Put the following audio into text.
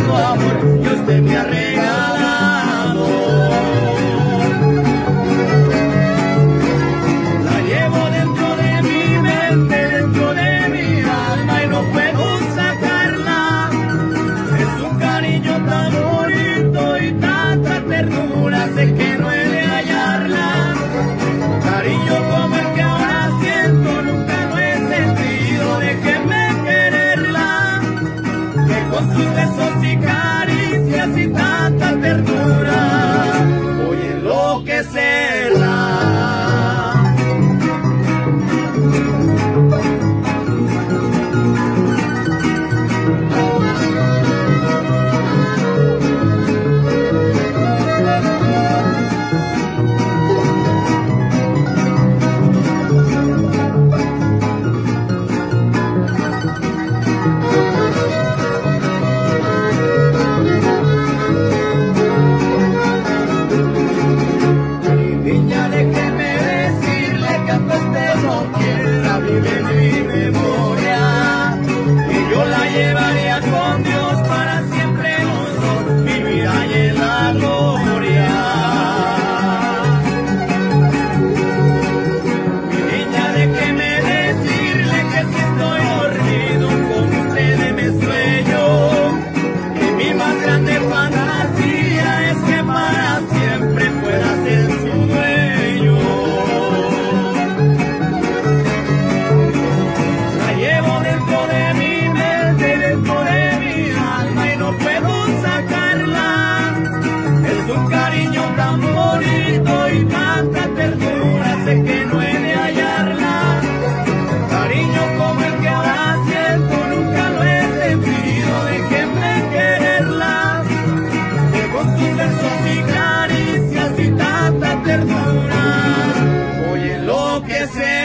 tanto amor que usted me ha regalado. La llevo dentro de mi mente, dentro de mi alma y no puedo sacarla. Es un cariño tan bonito y tanta ternura, sé que no he de hallarla. Cariño como el que ahora siento, nunca lo he sentido, déjenme quererla, que con sus besos y caricias y tanta ternura voy a enloquecerla. Vive mi memoria y yo la llevaría con Dios para siempre los dos, vivir ahí en la gloria. Mi niña, déjeme decirle que si estoy dormido con usted me sueño, y mi más grande fantasía es que para siempre pueda ser su dueño. Dentro de mi mente, dentro de mi alma y no puedo sacarla. Es un cariño tan bonito y tanta ternura, sé que no he de hallarla. Cariño como el que ahora siento, nunca lo he sentido, déjenme quererla, que con sus besos y caricias y tanta ternura voy a enloquecer.